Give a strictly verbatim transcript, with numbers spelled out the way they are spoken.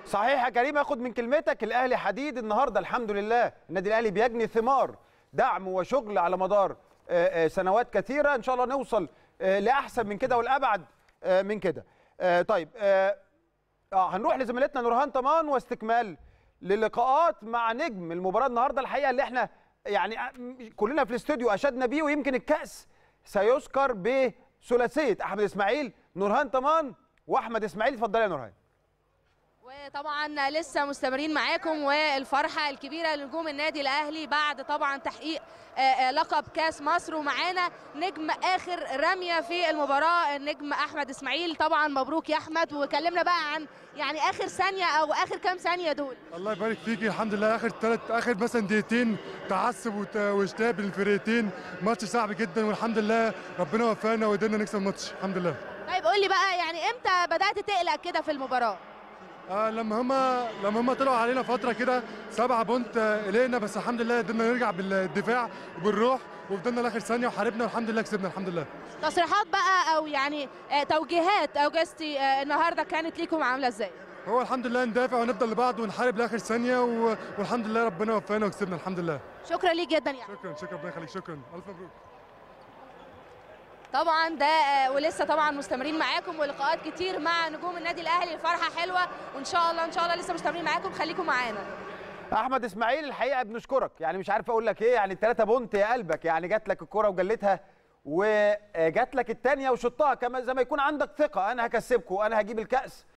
صحيح يا كريم، اخد من كلمتك. الاهلي حديد النهارده الحمد لله. النادي الاهلي بيجني ثمار دعم وشغل على مدار سنوات كثيره، ان شاء الله نوصل لاحسن من كده والابعد من كده. طيب اه هنروح لزميلتنا نورهان طمان واستكمال للقاءات مع نجم المباراه النهارده، الحقيقه اللي احنا يعني كلنا في الاستوديو اشدنا بيه، ويمكن الكاس سيذكر بثلاثيه احمد اسماعيل. نورهان طمان واحمد اسماعيل، اتفضلي يا نورهان. وطبعا لسه مستمرين معاكم، والفرحه الكبيره لنجوم النادي الاهلي بعد طبعا تحقيق لقب كاس مصر، ومعانا نجم اخر رميه في المباراه النجم احمد اسماعيل. طبعا مبروك يا احمد، وكلمنا بقى عن يعني اخر ثانيه او اخر كام ثانيه دول. الله يبارك فيكي، الحمد لله اخر ثلاث اخر مثلا دقيقتين تعصب واشتاب بين الفرقتين، ماتش صعب جدا والحمد لله ربنا وفقنا وقدرنا نكسب الماتش الحمد لله. طيب قول لي بقى، يعني امتى بدات تقلق كده في المباراه؟ آه لما هما لما هما طلعوا علينا فتره كده سبعة بونت قلقنا، بس الحمد لله قدرنا نرجع بالدفاع وبالروح وفضلنا لاخر ثانيه وحاربنا والحمد لله كسبنا الحمد لله. تصريحات بقى او يعني توجيهات اوجستي النهارده كانت ليكم عامله ازاي؟ هو الحمد لله ندافع ونفضل لبعض ونحارب لاخر ثانيه والحمد لله ربنا وفقنا وكسبنا الحمد لله. شكرا ليك جدا يعني. شكرا شكرا ربنا يخليك، شكرا الف مبروك. طبعا ده ولسه طبعا مستمرين معاكم ولقاءات كتير مع نجوم النادي الاهلي. الفرحه حلوه وان شاء الله ان شاء الله لسه مستمرين معاكم، خليكم معانا. احمد اسماعيل الحقيقه بنشكرك، يعني مش عارف اقول لك ايه، يعني الثلاثه بونت يا قلبك، يعني جات لك الكره وجلتها وجات لك الثانيه وشطها، كما زي ما يكون عندك ثقه انا هكسبكم وانا هجيب الكاس.